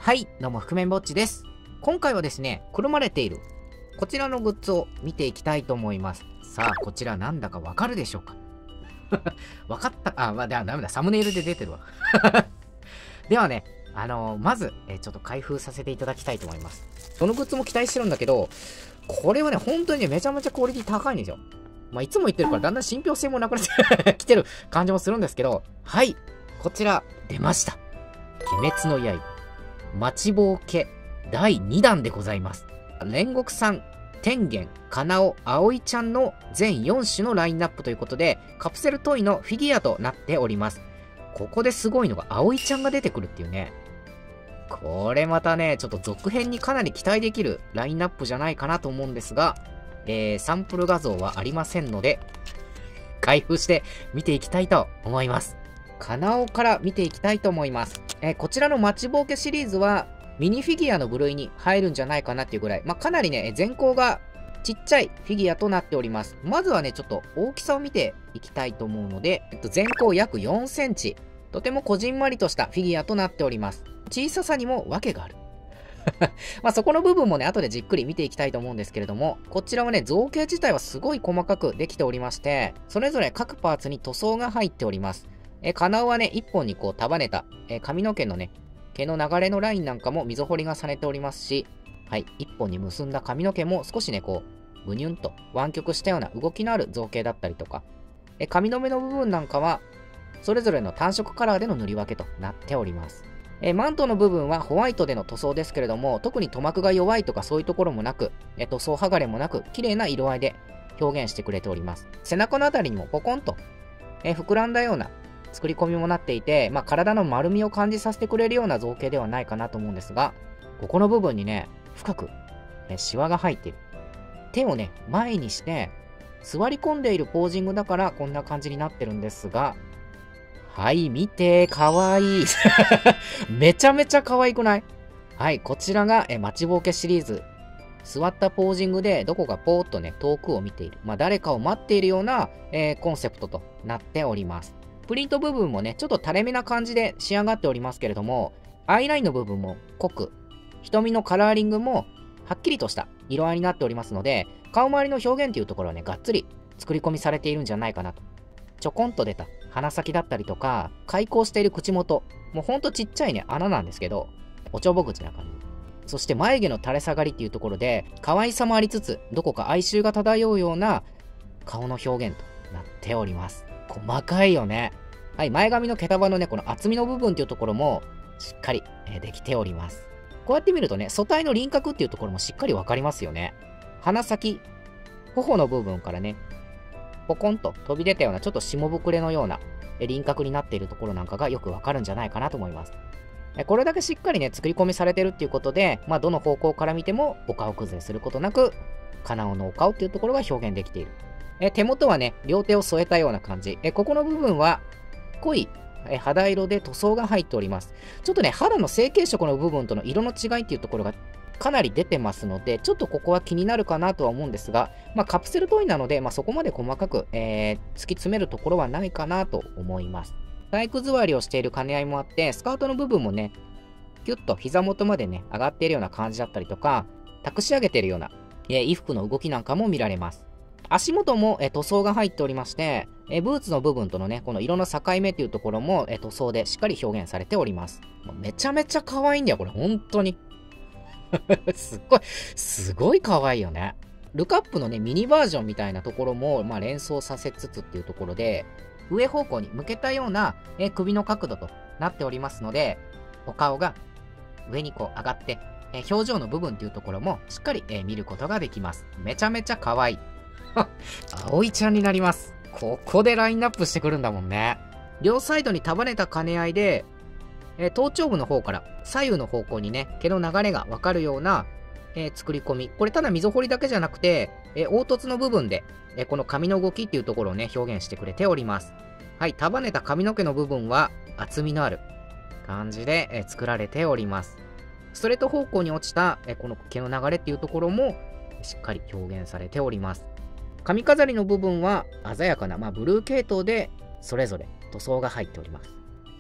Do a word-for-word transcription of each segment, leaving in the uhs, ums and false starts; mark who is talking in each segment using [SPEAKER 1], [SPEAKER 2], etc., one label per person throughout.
[SPEAKER 1] はい、どうも、覆面ぼっちです。今回はですね、くるまれている、こちらのグッズを見ていきたいと思います。さあ、こちらなんだかわかるでしょうか？わかった、あ、まあ、ダメだ、サムネイルで出てるわ。ではね、あのー、まず、えー、ちょっと開封させていただきたいと思います。どのグッズも期待してるんだけど、これはね、本当にね、めちゃめちゃクオリティ高いんですよ。まあ、いつも言ってるから、だんだん信憑性もなくなってきてる感じもするんですけど、はい、こちら、出ました。鬼滅の刃。待ちぼうけだいにだんでございます。煉獄さん、天元、かなお、あおいちゃんの全よん種のラインナップということで、カプセルトイのフィギュアとなっております。ここですごいのが、あおいちゃんが出てくるっていうね。これまたね、ちょっと続編にかなり期待できるラインナップじゃないかなと思うんですが、えー、サンプル画像はありませんので、開封して見ていきたいと思います。かなおから見ていきたいと思います。えー、こちらの待ちぼうけシリーズは、ミニフィギュアの部類に入るんじゃないかなっていうぐらい、まあ、かなりね、全高がちっちゃいフィギュアとなっております。まずはね、ちょっと大きさを見ていきたいと思うので、えっと、全高約よんセンチ。とてもこじんまりとしたフィギュアとなっております。小ささにも訳がある。まあそこの部分もね、後でじっくり見ていきたいと思うんですけれども、こちらはね、造形自体はすごい細かくできておりまして、それぞれ各パーツに塗装が入っております。え、かなおはね、一本にこう束ねた、え、髪の毛のね、毛の流れのラインなんかも溝彫りがされておりますし、はい、一本に結んだ髪の毛も少しね、こう、ぐにゅんと湾曲したような動きのある造形だったりとか、え、髪留めの部分なんかは、それぞれの単色カラーでの塗り分けとなっております。え、マントの部分はホワイトでの塗装ですけれども、特に塗膜が弱いとかそういうところもなく、え、塗装剥がれもなく、綺麗な色合いで表現してくれております。背中のあたりにもポコンと、え、膨らんだような作り込みもなっていて、まあ、体の丸みを感じさせてくれるような造形ではないかなと思うんですが、ここの部分にね、深く、ね、シワが入っている。手をね、前にして、座り込んでいるポージングだからこんな感じになってるんですが、はい、見て、かわいい。めちゃめちゃ可愛くない？はい、こちらが、え、待ちぼうけシリーズ。座ったポージングで、どこかポーっとね、遠くを見ている。まあ、誰かを待っているような、えー、コンセプトとなっております。プリント部分もね、ちょっと垂れ目な感じで仕上がっておりますけれども、アイラインの部分も濃く、瞳のカラーリングもはっきりとした色合いになっておりますので、顔周りの表現というところはね、がっつり作り込みされているんじゃないかなと。ちょこんと出た鼻先だったりとか、開口している口元、もうほんとちっちゃいね、穴なんですけど、おちょぼ口な感じ。そして眉毛の垂れ下がりっていうところで、可愛さもありつつ、どこか哀愁が漂うような顔の表現となっております。細かいよね。はい、前髪の毛束のね、この厚みの部分っていうところも、しっかり、えー、できております。こうやって見るとね、素体の輪郭っていうところもしっかりわかりますよね。鼻先、頬の部分からね、ポコンと飛び出たような、ちょっと下膨れのような輪郭になっているところなんかがよくわかるんじゃないかなと思います。これだけしっかりね、作り込みされてるっていうことで、まあ、どの方向から見てもお顔崩れすることなく、かなおのお顔っていうところが表現できている。え手元はね、両手を添えたような感じ。えここの部分は、濃いえ肌色で塗装が入っております。ちょっとね、肌の成型色の部分との色の違いっていうところがかなり出てますので、ちょっとここは気になるかなとは思うんですが、まあ、カプセルトイなので、まあ、そこまで細かく、えー、突き詰めるところはないかなと思います。体育座りをしている兼ね合いもあって、スカートの部分もね、キュッと膝元までね、上がっているような感じだったりとか、託し上げているような、えー、衣服の動きなんかも見られます。足元も、えー、塗装が入っておりまして、えー、ブーツの部分とのね、この色の境目っていうところも、えー、塗装でしっかり表現されております。めちゃめちゃ可愛いんだよ、これ、本当に。すっごい、すごい可愛いよね。ルカップのね、ミニバージョンみたいなところも、まあ、連想させつつっていうところで、上方向に向けたような、えー、首の角度となっておりますので、お顔が上にこう上がって、えー、表情の部分っていうところもしっかり、えー、見ることができます。めちゃめちゃ可愛い。葵ちゃんになります。ここでラインナップしてくるんだもんね。両サイドに束ねた兼ね合いで、えー、頭頂部の方から左右の方向にね、毛の流れがわかるような、えー、作り込み。これただ溝彫りだけじゃなくて、えー、凹凸の部分で、えー、この髪の動きっていうところをね、表現してくれております。はい、束ねた髪の毛の部分は厚みのある感じで、えー、作られております。ストレート方向に落ちた、えー、この毛の流れっていうところもしっかり表現されております。髪飾りの部分は鮮やかな、まあ、ブルー系統でそれぞれ塗装が入っております。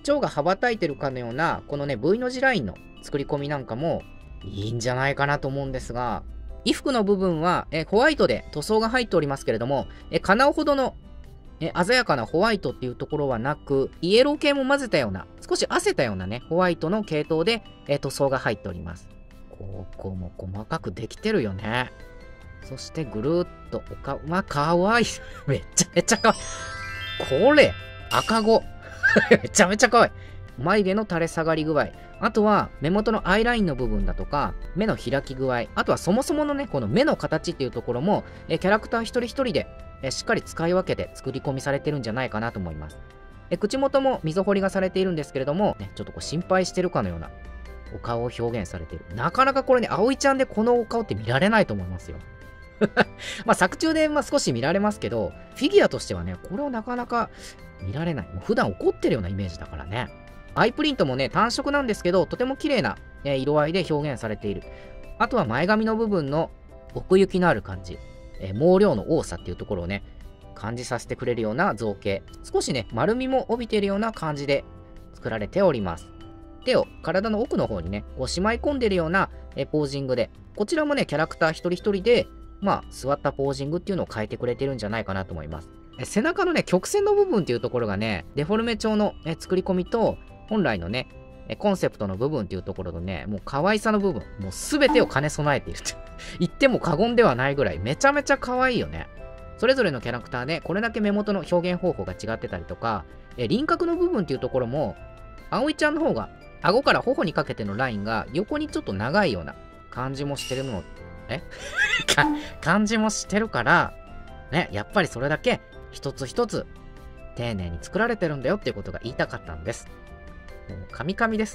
[SPEAKER 1] 蝶が羽ばたいてるかのような、このね、V の字ラインの作り込みなんかもいいんじゃないかなと思うんですが、衣服の部分は、えホワイトで塗装が入っておりますけれども、えかなおほどのえ鮮やかなホワイトっていうところはなく、イエロー系も混ぜたような、少し褪せたようなね、ホワイトの系統で、え塗装が入っております。ここも細かくできてるよね。そしてぐるーっとお顔、まあ、かわいい。めちゃめちゃかわいい。これ、赤子。めちゃめちゃかわいい。眉毛の垂れ下がり具合。あとは目元のアイラインの部分だとか、目の開き具合。あとはそもそものね、この目の形っていうところも、えキャラクター一人一人でえしっかり使い分けて作り込みされてるんじゃないかなと思います。え口元も溝彫りがされているんですけれども、ね、ちょっとこう心配してるかのようなお顔を表現されている。なかなかこれね、葵ちゃんでこのお顔って見られないと思いますよ。まあ作中でまあ少し見られますけど、フィギュアとしてはね、これをなかなか見られない。もう普段怒ってるようなイメージだからね。アイプリントもね、単色なんですけど、とても綺麗な色合いで表現されている。あとは前髪の部分の奥行きのある感じ。え毛量の多さっていうところをね、感じさせてくれるような造形。少しね、丸みも帯びているような感じで作られております。手を体の奥の方にね、こうしまい込んでいるようなえポージングで、こちらもね、キャラクター一人一人で、まあ、座ったポージングっていうのを変えてくれてるんじゃないかなと思います。え背中のね、曲線の部分っていうところがね、デフォルメ調のえ作り込みと、本来のね、コンセプトの部分っていうところのね、もう可愛さの部分、もう全てを兼ね備えていると言っても過言ではないぐらいめちゃめちゃ可愛いよね。それぞれのキャラクターでこれだけ目元の表現方法が違ってたりとか、え輪郭の部分っていうところも、葵ちゃんの方が顎から頬にかけてのラインが横にちょっと長いような感じもしてるの、えか感じもしてるから、ね、やっぱりそれだけ一つ一つ丁寧に作られてるんだよっていうことが言いたかったんです。もうカミカミです。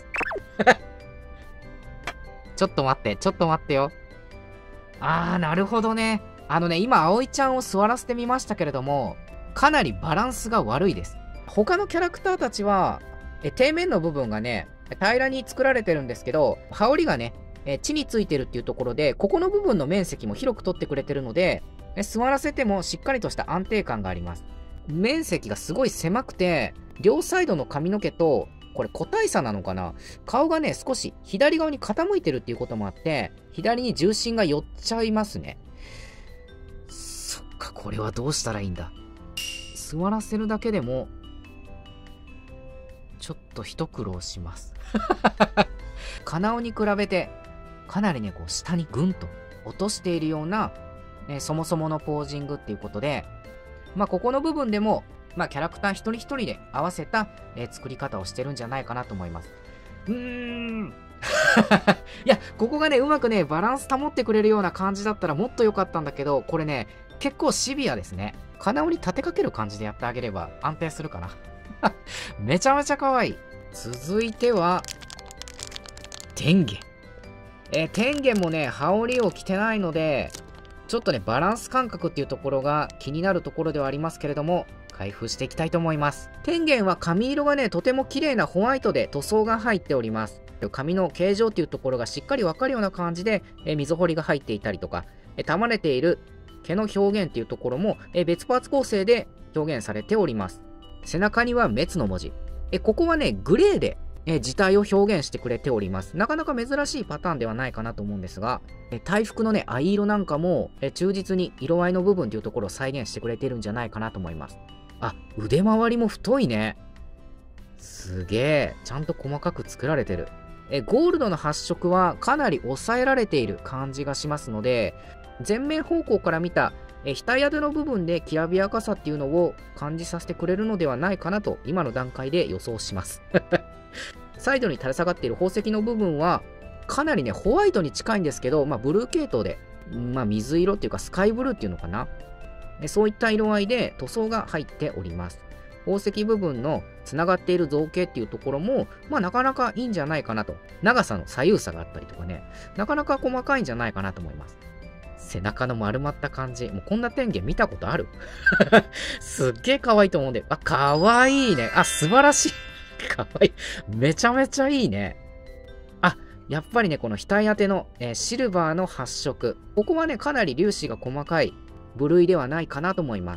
[SPEAKER 1] ちょっと待って、ちょっと待ってよ。あー、なるほどね。あのね、今、葵ちゃんを座らせてみましたけれども、かなりバランスが悪いです。他のキャラクターたちは、え底面の部分がね、平らに作られてるんですけど、羽織がね、え地についてるっていうところで、ここの部分の面積も広く取ってくれてるので、え座らせてもしっかりとした安定感があります。面積がすごい狭くて、両サイドの髪の毛と、これ個体差なのかな、顔がね、少し左側に傾いてるっていうこともあって、左に重心が寄っちゃいますね。そっか、これはどうしたらいいんだ。座らせるだけでも、ちょっと一苦労します。カナオに比べて、かなりね、こう下にぐんと落としているような、ね、そもそものポージングっていうことで、まあ、ここの部分でも、まあ、キャラクター一人一人で合わせた、えー、作り方をしてるんじゃないかなと思います。うーん。いや、ここがね、うまくね、バランス保ってくれるような感じだったらもっと良かったんだけど、これね、結構シビアですね。カナオに立てかける感じでやってあげれば安定するかな。めちゃめちゃ可愛い。続いては、天元。えー、天元もね、羽織を着てないので、ちょっとね、バランス感覚っていうところが気になるところではありますけれども、開封していきたいと思います。天元は髪色がね、とても綺麗なホワイトで塗装が入っております。髪の形状っていうところがしっかりわかるような感じで、え溝彫りが入っていたりとか、え溜まれている毛の表現っていうところも、え別パーツ構成で表現されております。背中には滅の文字。えここはね、グレーでえ字体を表現してくれております。なかなか珍しいパターンではないかなと思うんですが、え体服のね、藍色なんかもえ忠実に色合いの部分というところを再現してくれてるんじゃないかなと思います。あ、腕回りも太いね。すげえ。ちゃんと細かく作られてる。えゴールドの発色はかなり抑えられている感じがしますので、前面方向から見たえ額当ての部分できらびやかさっていうのを感じさせてくれるのではないかなと今の段階で予想します。サイドに垂れ下がっている宝石の部分はかなりねホワイトに近いんですけど、まあ、ブルー系統で、まあ、水色っていうかスカイブルーっていうのかな、そういった色合いで塗装が入っております。宝石部分のつながっている造形っていうところも、まあ、なかなかいいんじゃないかなと。長さの左右差があったりとかね、なかなか細かいんじゃないかなと思います。背中の丸まった感じ。もうこんな天元見たことある？すっげえ可愛いと思うんで。あ、可愛いね。あ、素晴らしい。可愛い。めちゃめちゃいいね。あ、やっぱりね、この額当ての、えー、シルバーの発色。ここはね、かなり粒子が細かい部類ではないかなと思います。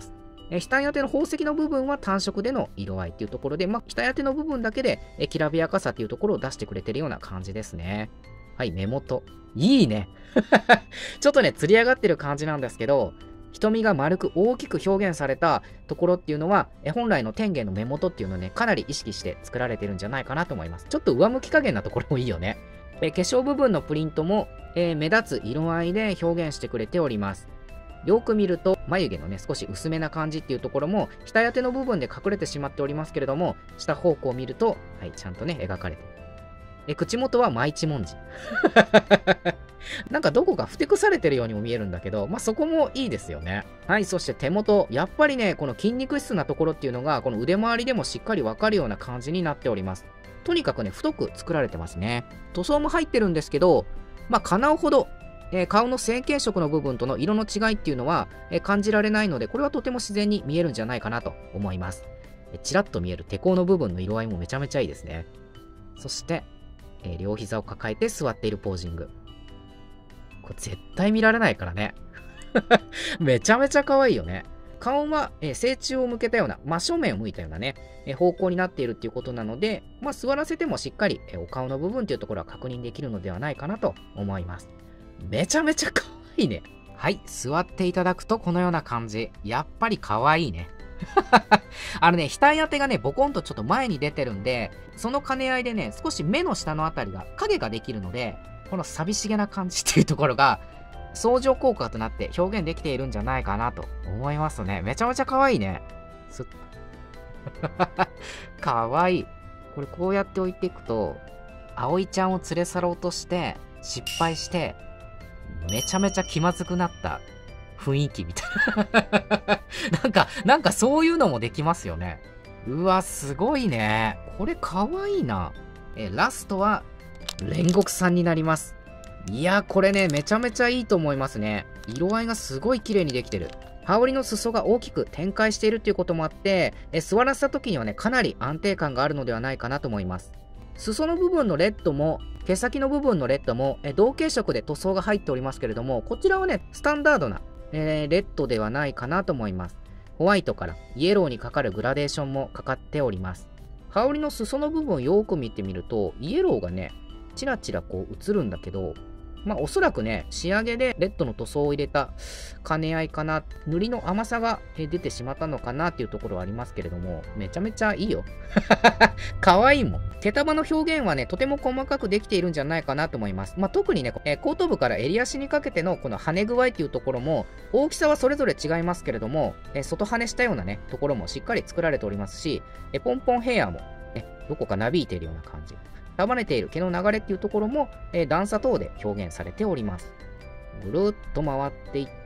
[SPEAKER 1] え額当ての宝石の部分は単色での色合いっていうところで、まあ、額当ての部分だけでえきらびやかさっていうところを出してくれてるような感じですね。はい、目元。いいね。ちょっとね、釣り上がってる感じなんですけど、瞳が丸く大きく表現されたところっていうのは、え本来の天元の目元っていうのをね、かなり意識して作られてるんじゃないかなと思います。ちょっと上向き加減なところもいいよね。え化粧部分のプリントも、えー、目立つ色合いで表現してくれております。よく見ると眉毛のね少し薄めな感じっていうところも額当ての部分で隠れてしまっておりますけれども、下方向を見ると、はい、ちゃんとね描かれている。え口元は真一文字。なんかどこかふてくされてるようにも見えるんだけど、まあそこもいいですよね。はい、そして手元。やっぱりね、この筋肉質なところっていうのが、この腕周りでもしっかりわかるような感じになっております。とにかくね、太く作られてますね。塗装も入ってるんですけど、まあ鼻緒ほど、えー、顔の成型色の部分との色の違いっていうのは、えー、感じられないので、これはとても自然に見えるんじゃないかなと思います。えー、ちらっと見える手甲の部分の色合いもめちゃめちゃいいですね。そして、えー、両膝を抱えて座っているポージング。これ絶対見られないからね。めちゃめちゃ可愛いよね。顔は、えー、正中を向けたような、真正面を向いたようなね、えー、方向になっているっていうことなので、まあ、座らせてもしっかり、えー、お顔の部分っていうところは確認できるのではないかなと思います。めちゃめちゃ可愛いね。はい、座っていただくとこのような感じ。やっぱり可愛いね。あのね、額当てがね、ボコンとちょっと前に出てるんで、その兼ね合いでね、少し目の下のあたりが影ができるので、この寂しげな感じっていうところが、相乗効果となって表現できているんじゃないかなと思いますね。めちゃめちゃ可愛いね。すっ可愛い。これこうやって置いていくと、葵ちゃんを連れ去ろうとして、失敗して、めちゃめちゃ気まずくなった雰囲気みたいな。なんか、なんかそういうのもできますよね。うわ、すごいね。これ可愛いな。え、ラストは、煉獄さんになります。いや、これね、めちゃめちゃいいと思いますね。色合いがすごい綺麗にできてる。羽織の裾が大きく展開しているっていうこともあって、え座らせた時にはね、かなり安定感があるのではないかなと思います。裾の部分のレッドも、毛先の部分のレッドも、え同系色で塗装が入っておりますけれども、こちらはね、スタンダードな、えー、レッドではないかなと思います。ホワイトからイエローにかかるグラデーションもかかっております。羽織の裾の部分をよーく見てみると、イエローがね、チラチラこう映るんだけど、まあおそらくね、仕上げでレッドの塗装を入れた兼ね合いかな、塗りの甘さが出てしまったのかなっていうところはありますけれども、めちゃめちゃいいよ。可愛いもん。手束の表現はね、とても細かくできているんじゃないかなと思います。まあ特にね、えー、後頭部から襟足にかけてのこの跳ね具合っていうところも、大きさはそれぞれ違いますけれども、えー、外跳ねしたようなね、ところもしっかり作られておりますし、えー、ポンポンヘアも、ね、どこかなびいているような感じ。束ねている毛の流れっていうところも、えー、段差等で表現されております。ぐるっと回っていって、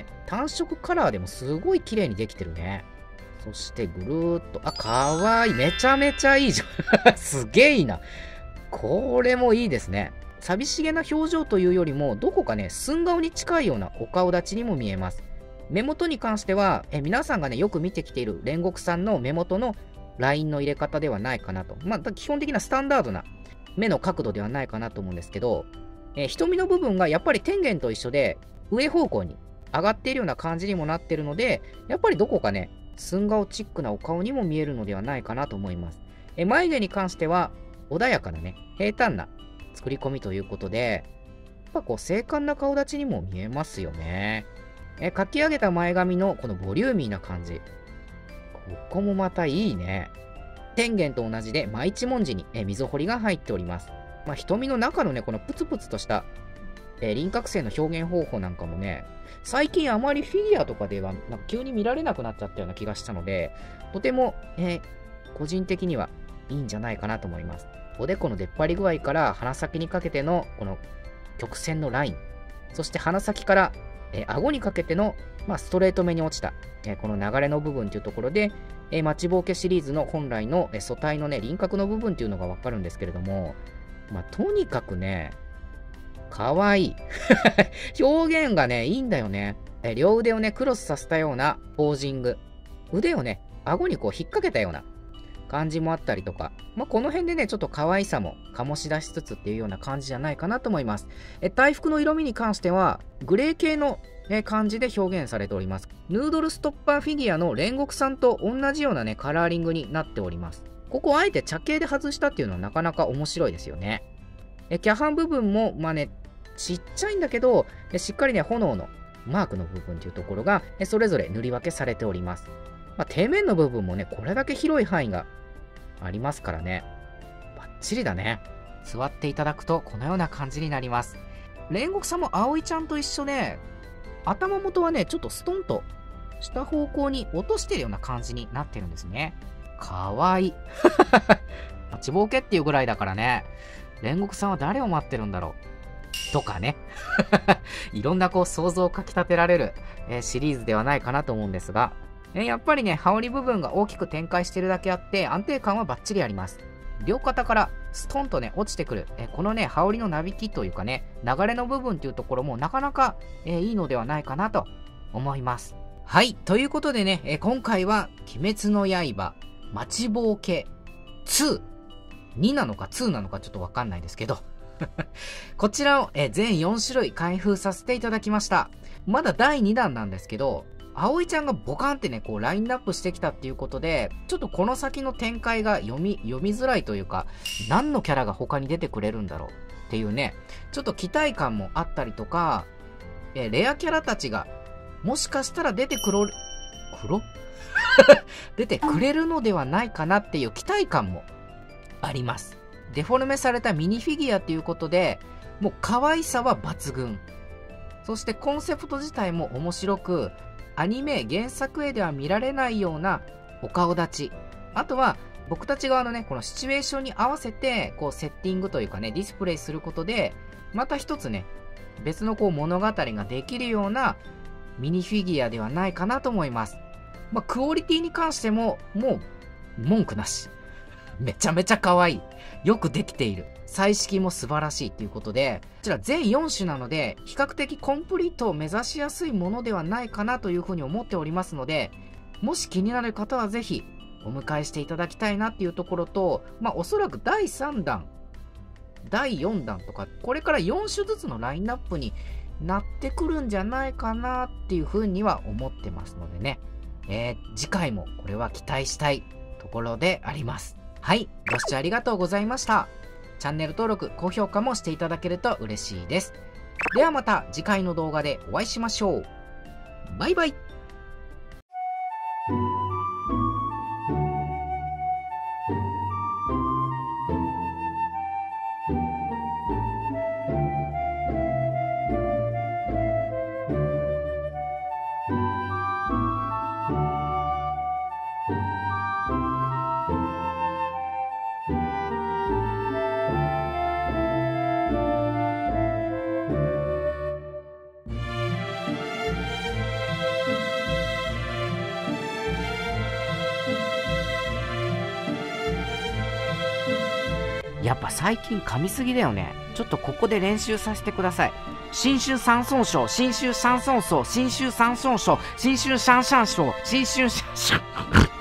[SPEAKER 1] 単色カラーでもすごい綺麗にできてるね。そしてぐるーっと、あ、かわいい。めちゃめちゃいいじゃん。すげえいいな。これもいいですね。寂しげな表情というよりも、どこかね、寸顔に近いようなお顔立ちにも見えます。目元に関しては、え皆さんがね、よく見てきている煉獄さんの目元のラインの入れ方ではないかなと。まあ、基本的なスタンダードな目の角度ではないかなと思うんですけど、えー、瞳の部分がやっぱり天元と一緒で上方向に上がっているような感じにもなっているので、やっぱりどこかね、寸顔チックなお顔にも見えるのではないかなと思います。えー、眉毛に関しては穏やかなね、平坦な作り込みということで、やっぱこう精悍な顔立ちにも見えますよね。えー、描き上げた前髪のこのボリューミーな感じ。ここもまたいいね。天元と同じで真一文字にえ溝彫りが入っております。まあ、瞳の中のね、このプツプツとしたえ輪郭線の表現方法なんかもね、最近あまりフィギュアとかではなんか急に見られなくなっちゃったような気がしたので、とても、えー、個人的にはいいんじゃないかなと思います。おでこの出っ張り具合から鼻先にかけてのこの曲線のライン、そして鼻先から、えー、顎にかけての、まあ、ストレート目に落ちた、えー、この流れの部分というところで、えー、待ちぼうけシリーズの本来の、えー、素体のね、輪郭の部分っていうのがわかるんですけれども、まあ、とにかくね、かわいい。表現がね、いいんだよね。え両腕をね、クロスさせたようなポージング。腕をね、顎にこう引っ掛けたような感じもあったりとか、まあ、この辺でね、ちょっと可愛さも醸し出しつつっていうような感じじゃないかなと思います。え体服の色味に関しては、グレー系のえー感じで表現されております。ヌードルストッパーフィギュアの煉獄さんと同じようなね、カラーリングになっております。ここをあえて茶系で外したっていうのはなかなか面白いですよね。えキャハン部分も、まあね、ちっちゃいんだけど、えしっかりね、炎のマークの部分っていうところが、えそれぞれ塗り分けされております。まあ、底面の部分もね、これだけ広い範囲がありますからね。バッチリだね。座っていただくと、このような感じになります。煉獄さんも葵ちゃんと一緒で、頭元はね、ちょっとストンと下方向に落としてるような感じになってるんですね。かわいい。待ちぼうけっていうぐらいだからね。煉獄さんは誰を待ってるんだろうとかね。いろんなこう想像をかき立てられる、えーシリーズではないかなと思うんですが、えーやっぱりね、羽織部分が大きく展開してるだけあって安定感はバッチリあります。両肩からストンとね、落ちてくる、えーこのね、羽織のなびきというかね、流れの部分というところもなかなか、えーいいのではないかなと思います。はい、ということでね、えー今回は鬼滅の刃待ちぼうけツー、になのかツーなのかちょっとわかんないですけどこちらをえ全よん種類開封させていただきました。まだだいにだんなんですけど、葵ちゃんがボカンってね、こうラインナップしてきたっていうことで、ちょっとこの先の展開が読み、読みづらいというか、何のキャラが他に出てくれるんだろうっていうね、ちょっと期待感もあったりとか、えレアキャラたちが、もしかしたら出てくろ、くろ出てくれるのではないかなっていう期待感もあります。デフォルメされたミニフィギュアということで、もう可愛さは抜群。そしてコンセプト自体も面白く、アニメ原作絵では見られないようなお顔立ち。あとは僕たち側のね、このシチュエーションに合わせて、こうセッティングというかね、ディスプレイすることで、また一つね、別のこう物語ができるようなミニフィギュアではないかなと思います。まあ、クオリティに関しても、もう文句なし。めちゃめちゃ可愛い。よくできている。彩色も素晴らしいということで、こちら全よん種なので、比較的コンプリートを目指しやすいものではないかなというふうに思っておりますので、もし気になる方はぜひお迎えしていただきたいなっていうところと、まあおそらくだいさんだん、だいよんだんとか、これからよん種ずつのラインナップになってくるんじゃないかなっていうふうには思ってますのでね、えー、次回もこれは期待したいところであります。はい、ご視聴ありがとうございました。チャンネル登録、高評価もしていただけると嬉しいです。ではまた次回の動画でお会いしましょう。バイバイ。やっぱ最近噛みすぎだよね。ちょっとここで練習させてください。新州三尊賞、新州三尊賞、新州三尊賞、新州三三賞、新州三